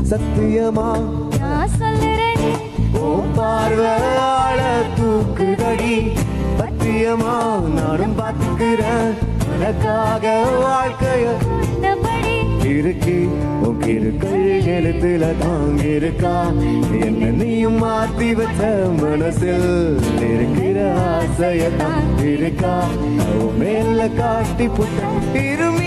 சத்தியமா நான் சொல்லுறேன் உன் பார்வையால தூக்குதடி பத்தியமா நானும் பார்த்துக்கிறேன் உனக்காக வாழ்க்கைய சொன்னபடி இருக்கி உன் கிருக்கள் எழுத்துல தாங்கிருக்கா என்ன நீயும் மாத்தி வச்ச மனசில் இருக்கிற ஆசையத்தான் இருக்கா மேல காட்டி புட்ட இருமி